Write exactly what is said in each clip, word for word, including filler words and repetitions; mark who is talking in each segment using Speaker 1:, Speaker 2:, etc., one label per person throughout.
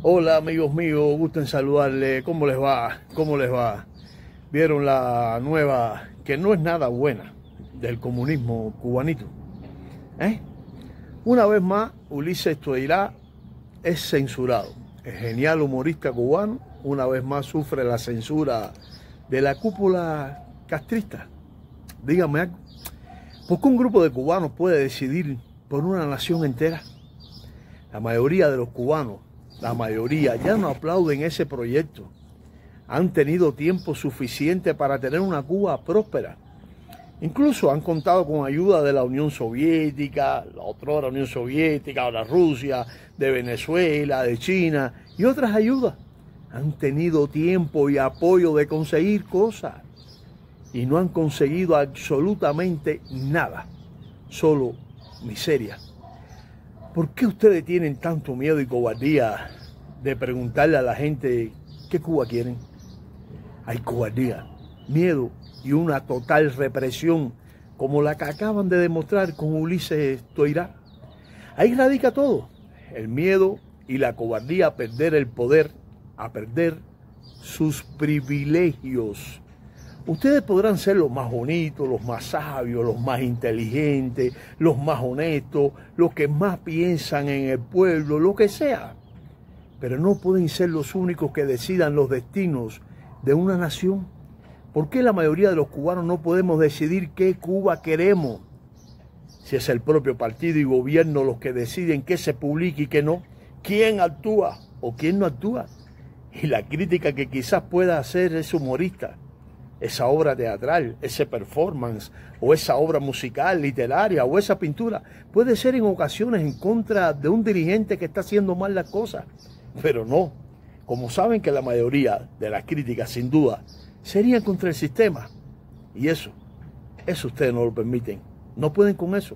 Speaker 1: Hola amigos míos, gusto en saludarles. ¿Cómo les va? ¿Cómo les va? Vieron la nueva, que no es nada buena, del comunismo cubanito. ¿Eh? Una vez más, Ulises Toirá es censurado. El genial humorista cubano, una vez más sufre la censura de la cúpula castrista. Dígame algo. ¿Por qué un grupo de cubanos puede decidir por una nación entera? La mayoría de los cubanos, la mayoría, ya no aplauden ese proyecto. Han tenido tiempo suficiente para tener una Cuba próspera. Incluso han contado con ayuda de la Unión Soviética, la otrora Unión Soviética, ahora Rusia, de Venezuela, de China y otras ayudas. Han tenido tiempo y apoyo de conseguir cosas y no han conseguido absolutamente nada, solo miseria. ¿Por qué ustedes tienen tanto miedo y cobardía de preguntarle a la gente qué Cuba quieren? Hay cobardía, miedo y una total represión como la que acaban de demostrar con Ulises Toirá. Ahí radica todo, el miedo y la cobardía a perder el poder, a perder sus privilegios. Ustedes podrán ser los más bonitos, los más sabios, los más inteligentes, los más honestos, los que más piensan en el pueblo, lo que sea. Pero no pueden ser los únicos que decidan los destinos de una nación. ¿Por qué la mayoría de los cubanos no podemos decidir qué Cuba queremos? Si es el propio partido y gobierno los que deciden qué se publica y qué no, quién actúa o quién no actúa. Y la crítica que quizás pueda hacer ese humorista, esa obra teatral, ese performance, o esa obra musical, literaria, o esa pintura, puede ser en ocasiones en contra de un dirigente que está haciendo mal las cosas. Pero no, como saben que la mayoría de las críticas, sin duda, serían contra el sistema. Y eso, eso ustedes no lo permiten. No pueden con eso.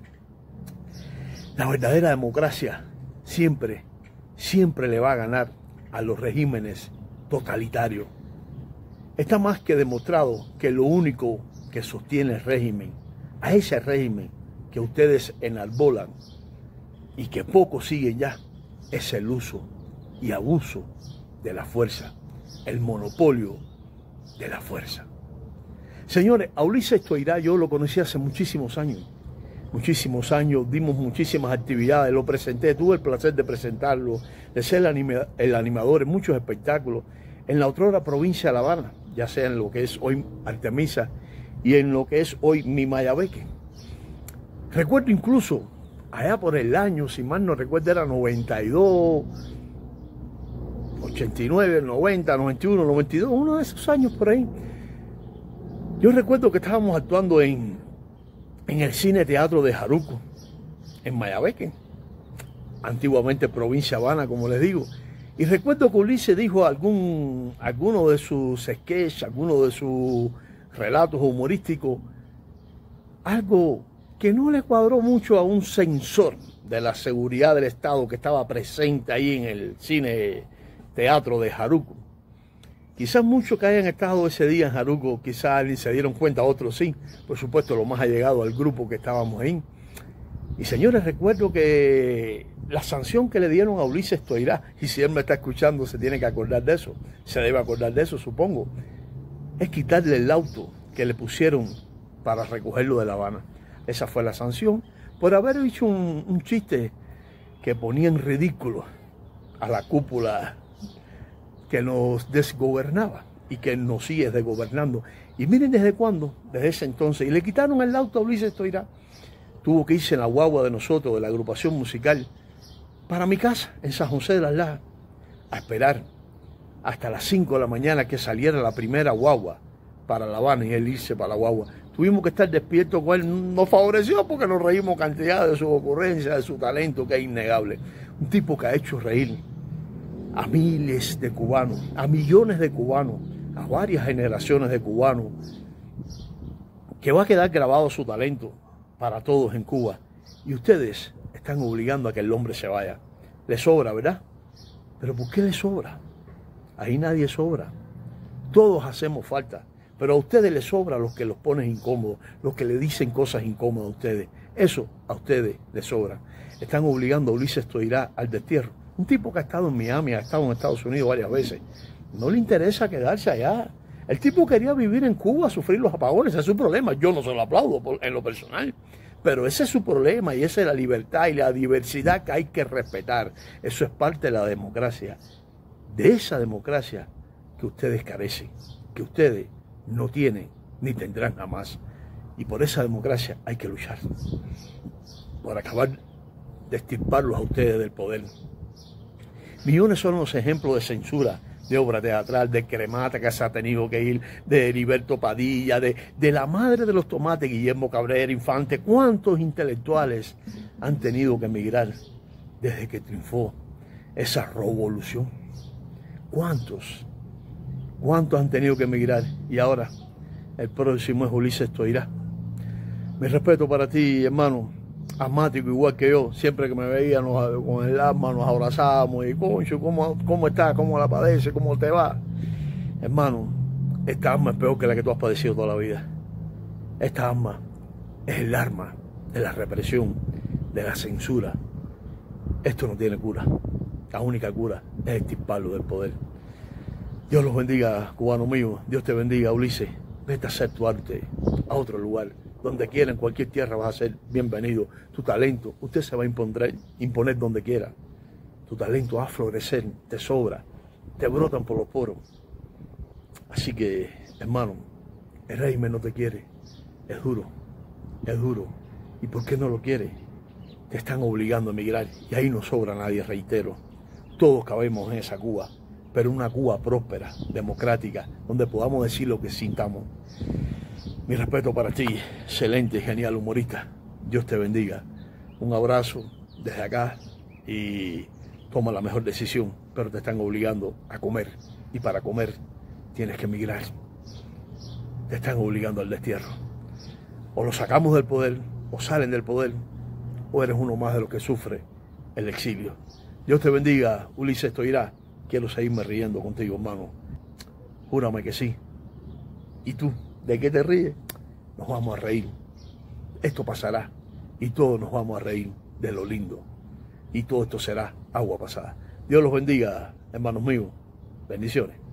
Speaker 1: La verdadera democracia siempre, siempre le va a ganar a los regímenes totalitarios. Está más que demostrado que lo único que sostiene el régimen, a ese régimen que ustedes enarbolan y que pocos siguen ya, es el uso y abuso de la fuerza, el monopolio de la fuerza. Señores, a Ulises Toirá yo lo conocí hace muchísimos años, muchísimos años, dimos muchísimas actividades, lo presenté, tuve el placer de presentarlo, de ser el, anima, el animador en muchos espectáculos, en la otrora provincia de La Habana, ya sea en lo que es hoy Artemisa y en lo que es hoy mi Mayabeque. Recuerdo incluso, allá por el año, si mal no recuerdo, era noventa y dos, ochenta y nueve, noventa, noventa y uno, noventa y dos, uno de esos años por ahí. Yo recuerdo que estábamos actuando en, en el Cine Teatro de Jaruco, en Mayabeque, antiguamente provincia Habana, como les digo. Y recuerdo que Ulises dijo algún, alguno de sus sketches, alguno de sus relatos humorísticos, algo que no le cuadró mucho a un censor de la seguridad del Estado que estaba presente ahí en el Cine Teatro de Jaruco. Quizás muchos que hayan estado ese día en Jaruco, quizás ni se dieron cuenta, otros sí, por supuesto, lo más allegado al grupo que estábamos ahí. Y señores, recuerdo que la sanción que le dieron a Ulises Toirá, y si él me está escuchando se tiene que acordar de eso, se debe acordar de eso, supongo, es quitarle el auto que le pusieron para recogerlo de La Habana. Esa fue la sanción, por haber hecho un, un chiste que ponía en ridículo a la cúpula que nos desgobernaba y que nos sigue desgobernando. Y miren desde cuándo, desde ese entonces, y le quitaron el auto a Ulises Toirá. Tuvo que irse en la guagua de nosotros, de la agrupación musical, para mi casa, en San José de las Lajas, a esperar hasta las cinco de la mañana que saliera la primera guagua para La Habana y él irse para la guagua. Tuvimos que estar despiertos con él, nos favoreció porque nos reímos cantidad de su ocurrencia, de su talento, que es innegable. Un tipo que ha hecho reír a miles de cubanos, a millones de cubanos, a varias generaciones de cubanos, que va a quedar grabado su talento para todos en Cuba. Y ustedes están obligando a que el hombre se vaya. Le sobra, ¿verdad? Pero ¿por qué le sobra? Ahí nadie sobra. Todos hacemos falta. Pero a ustedes les sobra los que los ponen incómodos, los que le dicen cosas incómodas a ustedes. Eso a ustedes les sobra. Están obligando a Ulises Toirá al destierro. Un tipo que ha estado en Miami, ha estado en Estados Unidos varias veces. No le interesa quedarse allá. El tipo quería vivir en Cuba, sufrir los apagones, ese es su problema. Yo no se lo aplaudo por, en lo personal. Pero ese es su problema y esa es la libertad y la diversidad que hay que respetar. Eso es parte de la democracia. De esa democracia que ustedes carecen, que ustedes no tienen ni tendrán jamás. Y por esa democracia hay que luchar. Por acabar de extirparlos a ustedes del poder. Millones son los ejemplos de censura, de obra teatral, de Cremata que se ha tenido que ir, de Heriberto Padilla, de, de la madre de los tomates, Guillermo Cabrera Infante. ¿Cuántos intelectuales han tenido que emigrar desde que triunfó esa revolución? ¿Cuántos? ¿Cuántos han tenido que emigrar? Y ahora el próximo es Ulises Toirá. Mi respeto para ti, hermano, asmático igual que yo. Siempre que me veía nos, con el asma nos abrazábamos y concho, ¿cómo, cómo estás? ¿Cómo la padeces? ¿Cómo te va? Hermano, esta asma es peor que la que tú has padecido toda la vida. Esta asma es el arma de la represión, de la censura. Esto no tiene cura. La única cura es extirparlo del poder. Dios los bendiga, cubano mío. Dios te bendiga, Ulises. Vete a hacer tu arte a otro lugar. Donde quiera, en cualquier tierra vas a ser bienvenido. Tu talento, usted se va a imponer, imponer donde quiera. Tu talento va a florecer, te sobra, te brotan por los poros. Así que, hermano, el régimen no te quiere. Es duro, es duro. ¿Y por qué no lo quiere? Te están obligando a emigrar. Y ahí no sobra nadie, reitero. Todos cabemos en esa Cuba, pero una Cuba próspera, democrática, donde podamos decir lo que sintamos. Mi respeto para ti, excelente, genial humorista. Dios te bendiga. Un abrazo desde acá y toma la mejor decisión, pero te están obligando a comer. Y para comer tienes que emigrar. Te están obligando al destierro. O lo sacamos del poder, o salen del poder, o eres uno más de los que sufre el exilio. Dios te bendiga, Ulises Toirá. Quiero seguirme riendo contigo, hermano. Júrame que sí. ¿Y tú? ¿De qué te ríes? Nos vamos a reír. Esto pasará y todos nos vamos a reír de lo lindo. Y todo esto será agua pasada. Dios los bendiga, hermanos míos. Bendiciones.